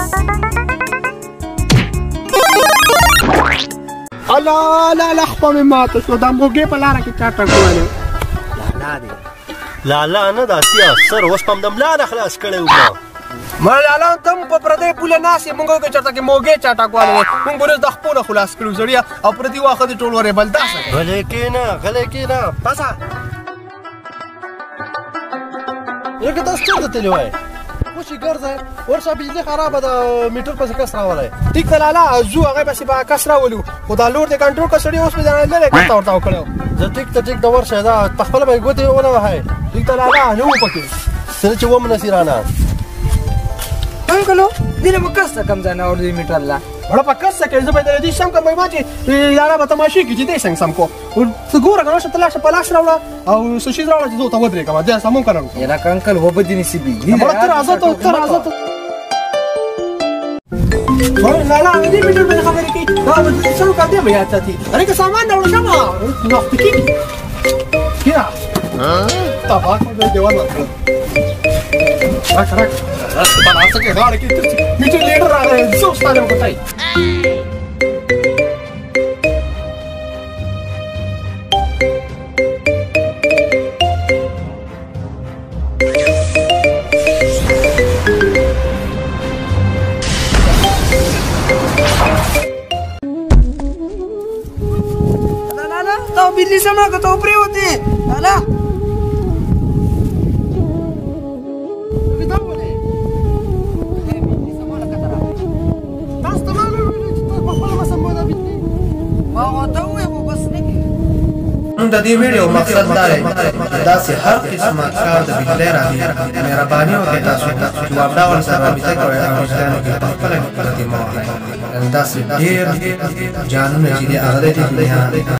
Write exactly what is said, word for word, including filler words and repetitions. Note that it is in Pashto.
الله لا لا خپه مې ماته شو دا موږی په لاره کې چاټه کوله لالا دی لالا نه دا سیا سر اوس پم د ملا نه خلاص کړی و ما لالا ته په پردې پوله ناسې موږ کې چېرته کې موږی چاټه کوله موږ به اوس د خپلو خلاص کړو زړیا او پردي واښه دې ټول ورې بل داسه غلی کېنه غلی کېنه پسه لکه تاسو چېرته تللی وای اوس یې ګرځئ ورشه بجلي خرابه ده میټر پسې کس راولی ټیک ده لالا ځو هغې پسې به کس راولو خو دا لور دې کنټرول کړه سړي اوس مې ځان لرې کس ته ورته وکړی زه ټیک ته ټیک ده ورشه دا په خپله به یې ګوتې ونه وهئ ټیک ده لالا نه و پکې څه چې وم نسي رانه انکلو دینه به کس ته کم ځای نه اورځي میټر لا بڑا په کس کې زه به د دې سم کوم ما چې یاره به تماشې کې چې دې څنګه سم کو څه ګوره کنه چې تلاشه په لاس راوړه او څه شي راوړه چې زه ته ودرېږم دا سمون کړم یلا انکل و به دې نصیبي بڑا تر راځه ته تر راځه ته ور لالا دې میټر باندې خبرې کوي دا به څه کوم دی بیا ته اره که سامان راوړم شمه وخت کې کیا تا با دې دیوال راځه راک راک بناسه کې غاړه کې میټر لیډر راغی زه ستاره وکړای لا لا تا بيلي سمع که ته پرېوتې لالا د دې ویډیو مقصد دا دی دا چې هر قسمه کار د بجلی راځي مهرباني وکړئ تاسو چې واپډاول سره رابطه کوئ او مشتریانو کې په خپله کې پردي مه وهئ داسې ډېر جانونه چې دي هغه د دې دنیا